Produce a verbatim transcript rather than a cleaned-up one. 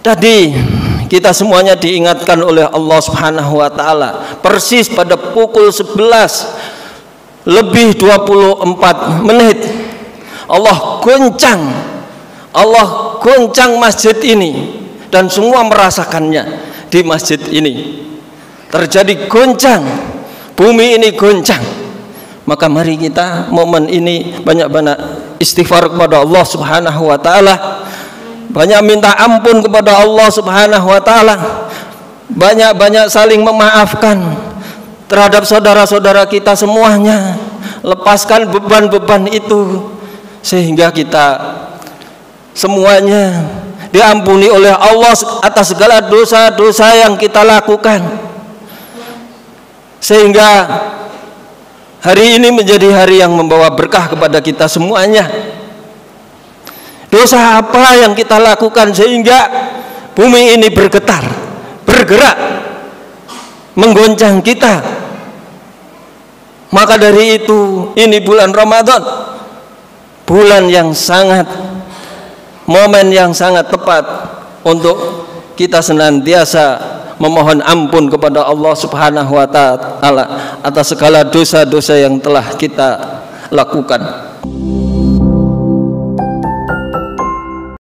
Tadi kita semuanya diingatkan oleh Allah Subhanahu wa taala persis pada pukul sebelas lebih dua puluh empat menit Allah goncang Allah goncang masjid ini, dan semua merasakannya di masjid ini. Terjadi goncang, bumi ini goncang. Maka mari kita momen ini banyak-banyak istighfar kepada Allah Subhanahu wa taala, banyak minta ampun kepada Allah Subhanahu wa taala, banyak-banyak saling memaafkan terhadap saudara-saudara kita semuanya. Lepaskan beban-beban itu sehingga kita semuanya diampuni oleh Allah atas segala dosa-dosa yang kita lakukan, sehingga hari ini menjadi hari yang membawa berkah kepada kita semuanya. Dosa apa yang kita lakukan sehingga bumi ini bergetar, bergerak, menggoncang kita? Maka dari itu, ini bulan Ramadan, bulan yang sangat, momen yang sangat tepat untuk kita senantiasa memohon ampun kepada Allah Subhanahu wa taala atas segala dosa-dosa yang telah kita lakukan.